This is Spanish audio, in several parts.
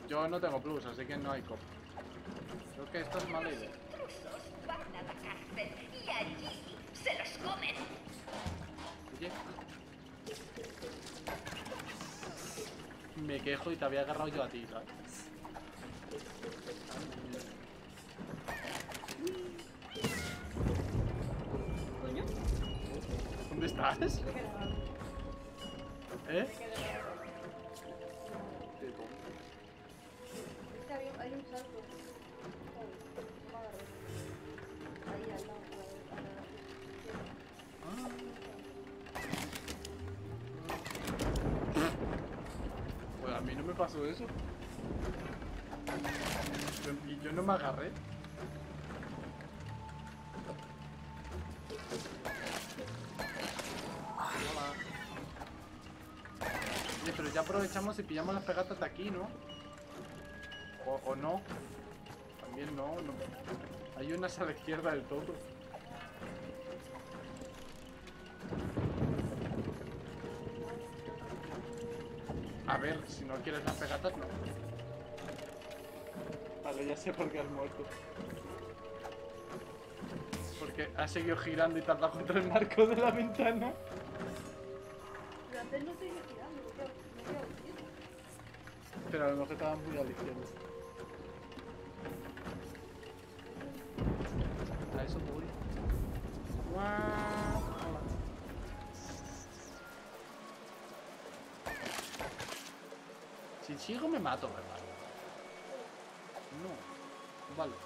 Yo no tengo plus, así que no hay cop. Creo que esto es mala idea. Van a la cárcel y allí se los comen. Oye. Me quejo y te había agarrado yo a ti, ¿sabes? ¿Coño? ¿Dónde estás? Me he quedado. ¿Eh? Me he quedado. Es que hay un salto. Oh, no me agarré. Ahí al lado. Pues a mí no me pasó eso. Y yo no me agarré. Hola. Oye, pero ya aprovechamos y pillamos las pegatas de aquí, ¿no? O no. También no. Hay unas a la izquierda del todo. A ver, si no quieres las pegatas, no. Vale, ya sé por qué has muerto. Porque has seguido girando y te has dado contra el marco de la ventana. Pero antes no seguía girando, me he quedado quieto. Pero a lo mejor estaban muy a la izquierda. A eso voy. Hola. Si sigo me mato, ¿verdad? No. Vale.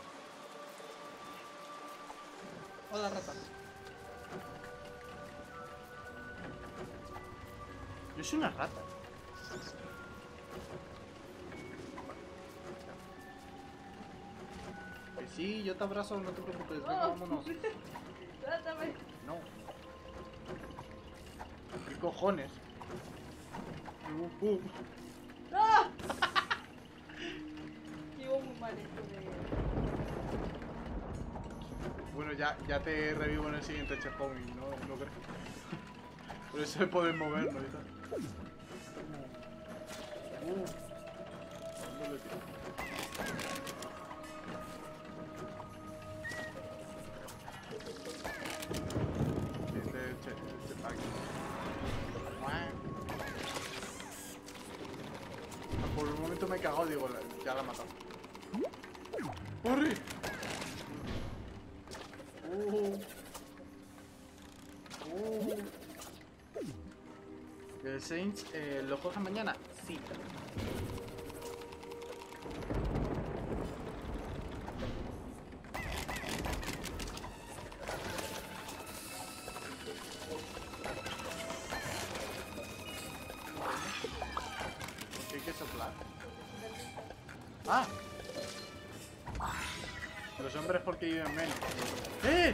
Hola, rata. Yo soy una rata. Que sí, yo te abrazo, no te preocupes. Venga, vámonos. Trátame. No. ¿Qué cojones? ¡No! Llevo muy mal esto de... Bueno, ya te revivo en el siguiente checkpoint, ¿no? No creo. Por eso se pueden mover, ¿no? ¿Dónde le tiro? Este checkpoint. Por un momento me he cagado, digo, ya la he matado. ¡Corre! ¿El Saints lo juega mañana? Sí. ¿Qué hay que soplar? ¡Ah! Los hombres porque viven menos. ¡Eh!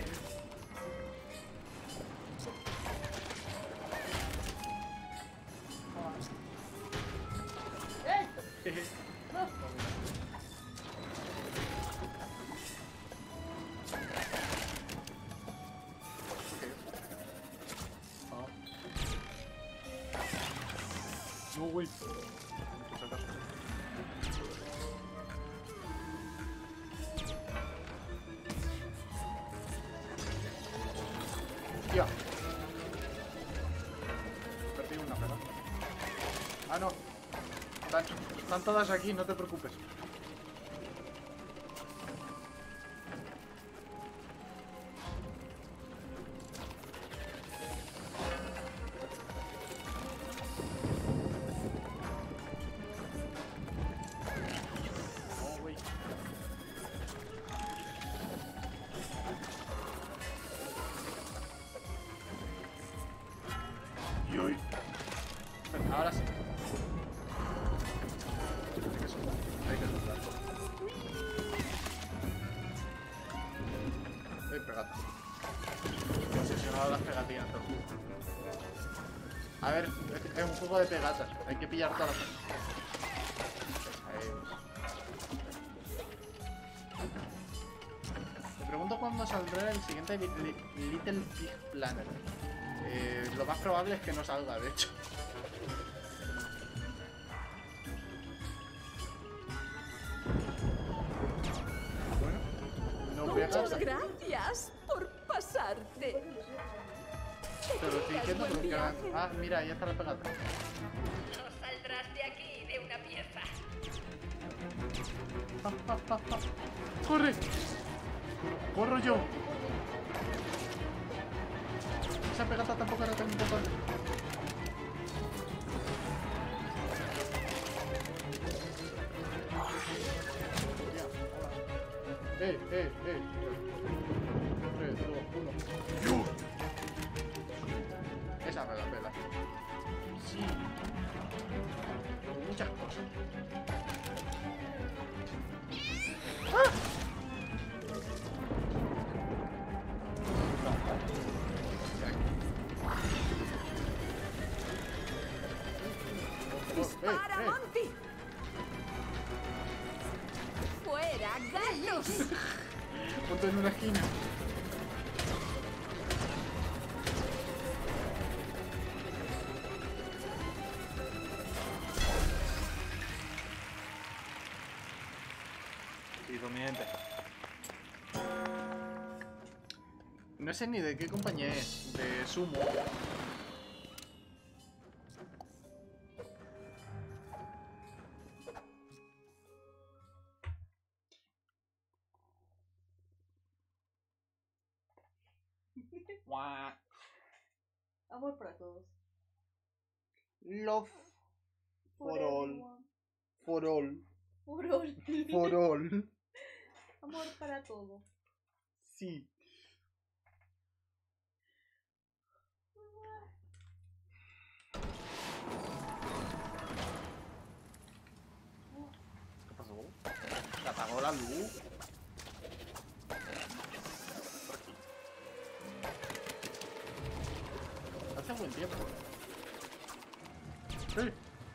¡Eh! ¡No! No, güey. Hostia. Perdí una pega. Ah, no. Están todas aquí, no te preocupes. No, güey. Y hoy. Ahora sí. Hay que soplar. Pegata. Obsesionado a las pegatinas, todo. A ver, es un juego de pegatas. Hay que pillar todas las. Me pregunto cuándo saldrá el siguiente Little Big Planet. Lo más probable es que no salga, de hecho. Ah, mira, ahí está la pegata. No saldrás de aquí de una pieza. ¡Corre! ¡Corro yo! Esa pegata tampoco era tan importante. ¡Eh! 3, 2, 1. Esa me la pela. Sí. Muchas cosas. ¡Ah! ¡Dispara, Monty! ¡Fuera, gatos! Ponte en una esquina. Sí, dominante. No sé ni de qué compañía es. De Sumo. Guau. Amor para todos. Love for all. everyone. For all. For all. For all. Amor para todo. Sí. ¿Qué pasó? ¿Se apagó la luz? Por aquí. Hace buen tiempo. ¡Eh!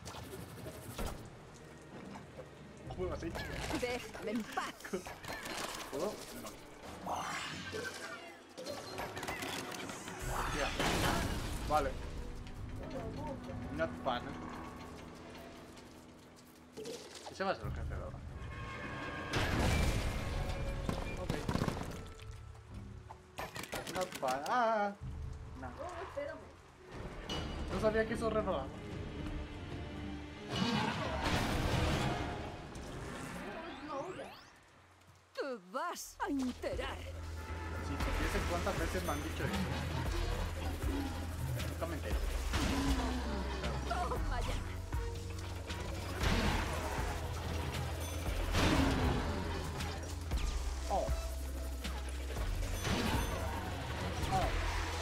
¿Cómo lo has hecho? ¡Déjame en paz! ¿Puedo? No. Hostia. Vale. Not fun. Ese va a ser el jefe de ahora. Ok. Not fun. ¡Ah! No. No, espérame. No sabía que eso reparaba. No, es una olla. ¡Te vas a enterar! Si supiese cuántas veces me han dicho eso. Nunca me entero. ¡Toma ya! Oh. Oh.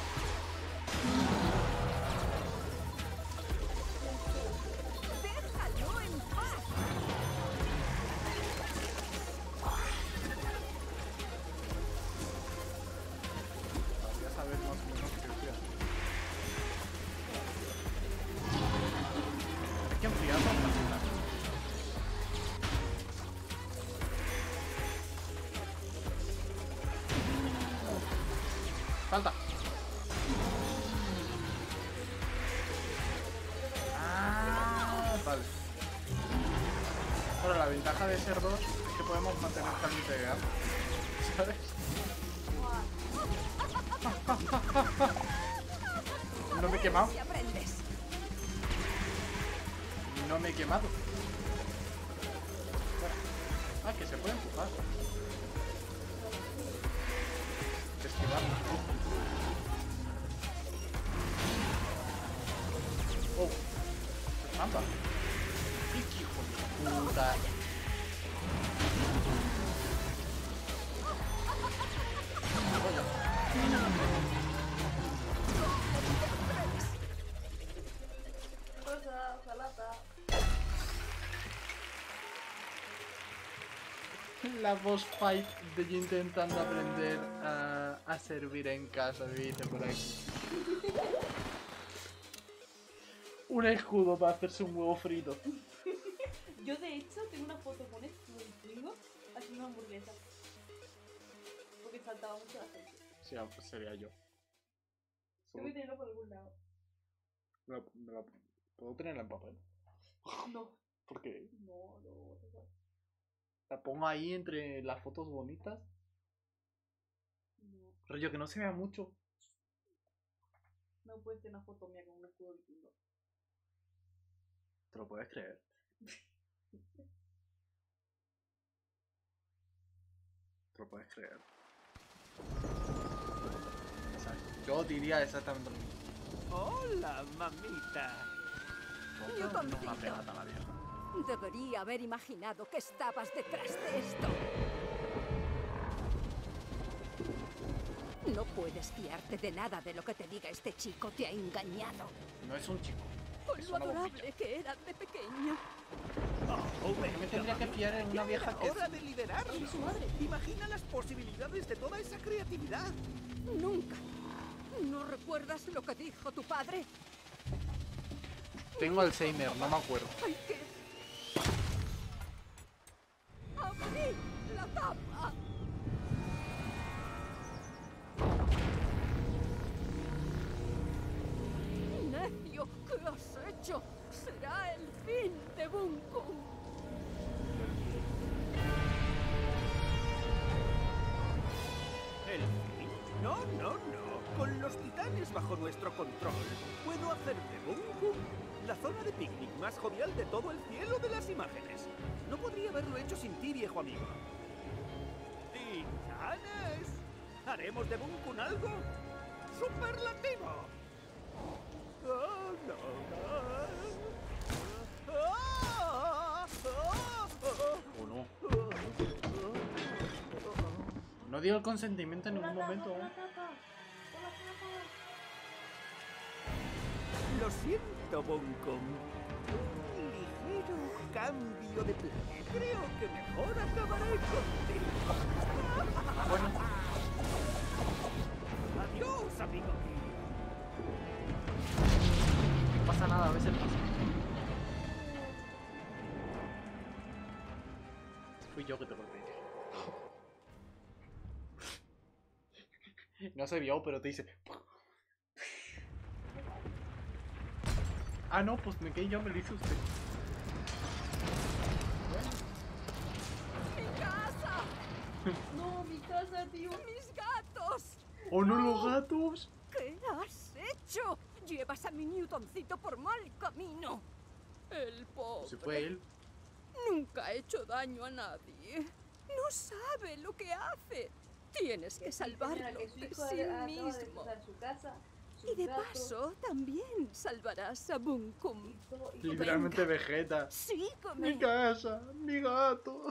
¡Déjalo en paz! Podría saber más o menos qué hacía. Hay que enfriarlo para cocinar. Falta. Ah, vale. Bueno, la ventaja de ser dos es que podemos mantener caliente de gas. ¿Sabes? No me he quemado. Si aprendes. No me he quemado. Ah, que se puede empujar. Esquivar. Oh. Trampa. ¡Qué hijo de puta! Cosa, salata. La boss fight de yo intentando aprender a servir en casa, dice por aquí. Un escudo para hacerse un huevo frito. Yo de hecho tengo una foto con esto contigo haciendo una hamburguesa. Porque saltaba mucho la gente. Sí, pues sería yo. Tengo que tenerlo por algún lado. ¿Puedo tenerla en papel? No. ¿Por qué? No, no. La pongo ahí entre las fotos bonitas. No. Rollo que no se vea mucho. No puedes tener una foto mía con un escudo vikingo. ¿Te lo puedes creer? ¿Te lo puedes creer? O sea, yo diría exactamente lo mismo. Hola, mamita. Yo No me compito. ha pegado a la vieja. Debería haber imaginado que estabas detrás de esto. No puedes fiarte de nada de lo que te diga este chico. Te ha engañado. No es un chico. Con Es lo una adorable bombilla. que era de pequeño. Oh, ¿Por qué me tendría que fiar en una vieja que hora es... de liderarlo. Es su madre. Imagina las posibilidades de toda esa creatividad. Nunca. ¿No recuerdas lo que dijo tu padre? Tengo Alzheimer, no me acuerdo. Hay que... ¡abrir la tapa! ¡Necio! ¿Qué has hecho? Será el fin de Bunkum. ¿El fin? No, no, no. Con los titanes bajo nuestro control, puedo hacer de Bunkum la zona de picnic más jovial de todo el cielo de las imágenes. No podría haberlo hecho sin ti, viejo amigo. ¡Titanes! ¿Haremos de Bunkum algo superlativo? Oh, no. ¿O no? No dio el consentimiento en ningún momento. ¡Pon la tapa! ¡Pon la tapa! Lo siento, Bunkum. Un ligero cambio de plan. Creo que mejor acabaré contigo. Bueno, Adiós, amigo. no pasa nada, a veces pasa. Fui yo que te golpeé. No se vio, pero te dice... Ah, no, pues me quedé yo, me lo hizo usted. ¡Mi casa! ¡No, mi casa, tío! ¡Mis gatos! ¡Oh, no, los gatos! ¿Qué has hecho? Llevas a mi Newtoncito por mal camino. El pobre. Se fue él. Nunca ha hecho daño a nadie. No sabe lo que hace. Tienes que salvarlo Que su de hijo sí acaba de mismo. destrozar su casa, sus Y de gatos, paso, también salvarás a Bunkum. y todo, y Literalmente Vegeta. Sígueme. Mi casa, mi gato.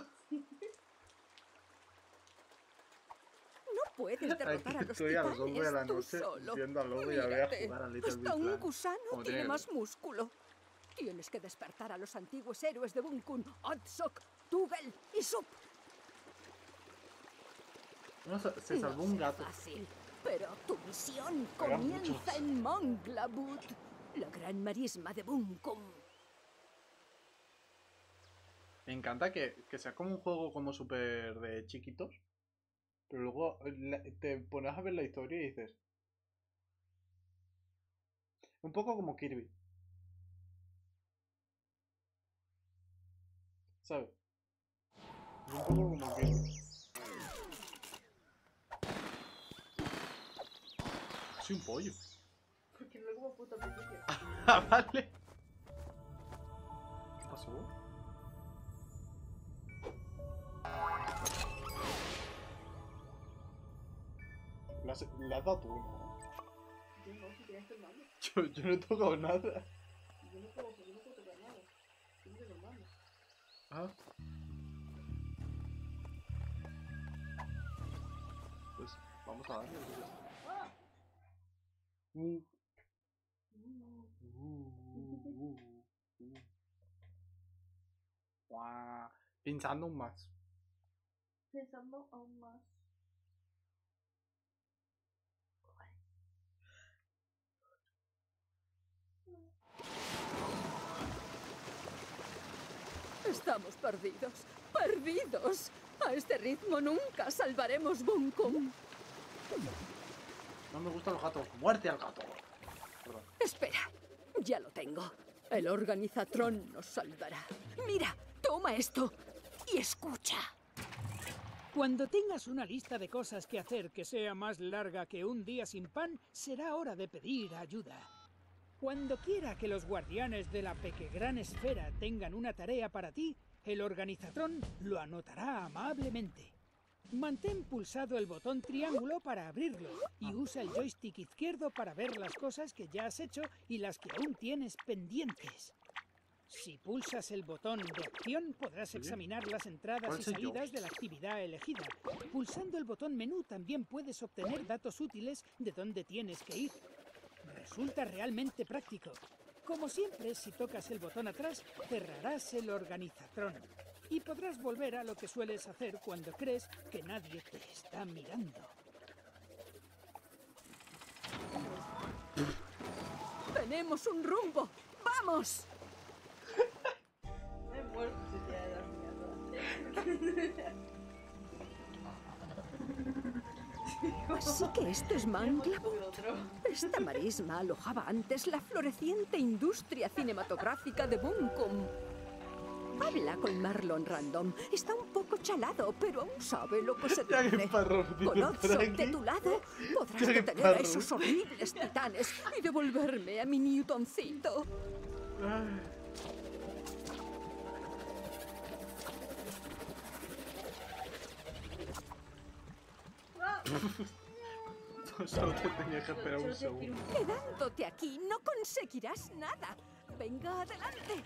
No puedes derrotar Aquí a los estoy a las 12 de la titanes tú noche solo. viendo a Lobo y a ver a Mírate, jugar a Little hasta Big un Planet. gusano Como tiene tiene más músculo. Tienes que despertar a los antiguos héroes de Bunkum, Odsok, Tugel y Sup. No, se salvó un gato. No es fácil, pero tu misión Eran comienza muchos. en Monglabut, la gran marisma de Bunkum. Me encanta que sea como un juego como súper de chiquitos. Pero luego te pones a ver la historia y dices... Un poco como Kirby. ¿Sabes? Un poco como Kirby. Soy un pollo. porque no lo como puto al principio. Ah, vale. ¿Qué pasó? La has dado tú, ¿no? Yo no, si tienes el mando. Yo no he tocado nada. Yo no puedo tocar nada. Tienes el mando. Ah. Pues vamos a darle. ¡Ah! Uh. No. Guau. Pensando más. Pensando aún más. Estamos perdidos, perdidos. A este ritmo nunca salvaremos Bunkum. No me gustan los gatos. ¡Muerte al gato! Perdón. Espera, ya lo tengo. El organizatrón nos salvará. Mira, toma esto y escucha. Cuando tengas una lista de cosas que hacer que sea más larga que un día sin pan, será hora de pedir ayuda. Cuando quiera que los guardianes de la pequegrán esfera tengan una tarea para ti, el organizatrón lo anotará amablemente. Mantén pulsado el botón triángulo para abrirlo y usa el joystick izquierdo para ver las cosas que ya has hecho y las que aún tienes pendientes. Si pulsas el botón de acción podrás examinar las entradas y salidas de la actividad elegida. Pulsando el botón menú también puedes obtener datos útiles de dónde tienes que ir. Resulta realmente práctico. Como siempre, si tocas el botón atrás, cerrarás el organizatrón. Y podrás volver a lo que sueles hacer cuando crees que nadie te está mirando. ¡Tenemos un rumbo! ¡Vamos! Me he muerto si te he dado mierda. Así que esto es Manglavut. Esta marisma alojaba antes la floreciente industria cinematográfica de Buncombe. Habla con Marlon Random. Está un poco chalado, pero aún sabe lo que se dice. Con Oddsock de tu lado, podrás detener a esos horribles titanes y devolverme a mi Newtoncito. Solo te tenía que esperar un segundo. Quedándote aquí no conseguirás nada. Venga, adelante.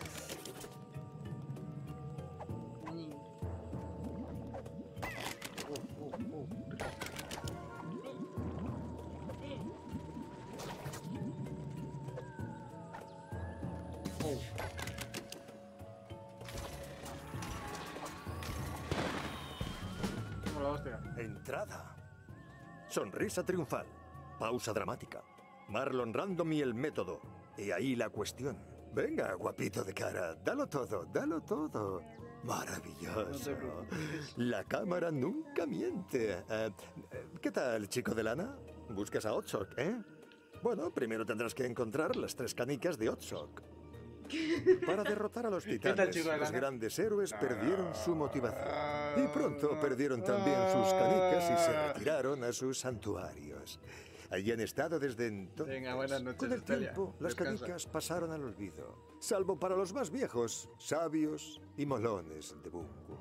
Entrada. Sonrisa triunfal. Pausa dramática. Marlon Random y el método. Y ahí la cuestión. Venga, guapito de cara. Dalo todo, dalo todo. Maravilloso. La cámara nunca miente. ¿Qué tal, chico de lana? ¿Buscas a Oddsock, Bueno, primero tendrás que encontrar las 3 canicas de Oddsock. Para derrotar a los titanes, los grandes héroes perdieron su motivación. Y pronto perdieron también sus canicas y se retiraron a sus santuarios. Allí han estado desde entonces. Venga, buenas noches, Con el Italia. tiempo, las Descansa. canicas pasaron al olvido. Salvo para los más viejos, sabios y molones de Bungo.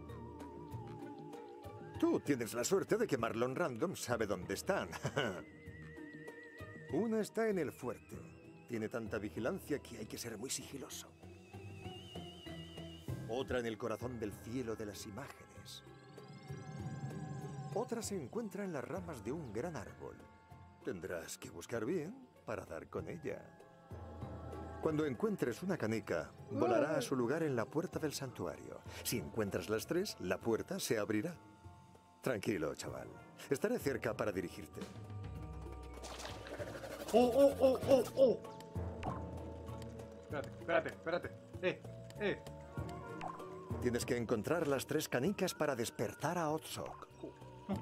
Tú tienes la suerte de que Marlon Random sabe dónde están. Una está en el fuerte. Tiene tanta vigilancia que hay que ser muy sigiloso. Otra en el corazón del cielo de las imágenes. Otra se encuentra en las ramas de un gran árbol. Tendrás que buscar bien para dar con ella. Cuando encuentres una canica, volará a su lugar en la puerta del santuario. Si encuentras las 3, la puerta se abrirá. Tranquilo, chaval. Estaré cerca para dirigirte. ¡Oh! Espérate. Tienes que encontrar las 3 canicas para despertar a Oddsock. Te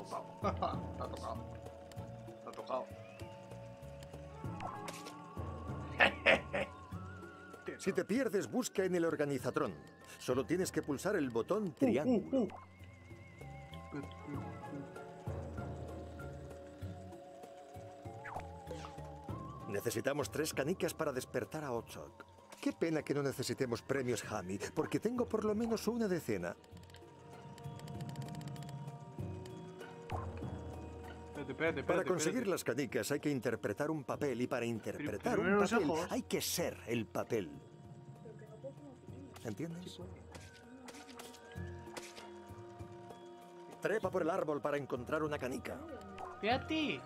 ha tocado. Si te pierdes, busca en el organizatrón. Solo tienes que pulsar el botón triángulo. Necesitamos 3 canicas para despertar a Oddsock. Qué pena que no necesitemos premios Hammy, porque tengo por lo menos una decena. Espérate. Para conseguir las canicas hay que interpretar un papel, y para interpretar Primero un los papel ojos. hay que ser el papel. ¿Entiendes? Trepa por el árbol para encontrar una canica. Espérate,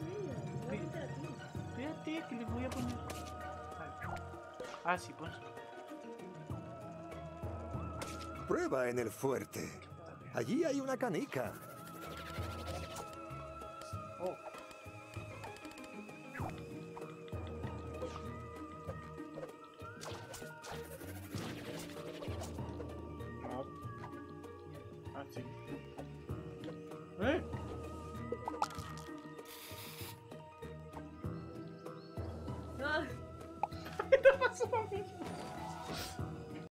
que le voy a poner. Ah, sí, pues. Prueba en el fuerte. Allí hay una canica. Oh. Ah, sí.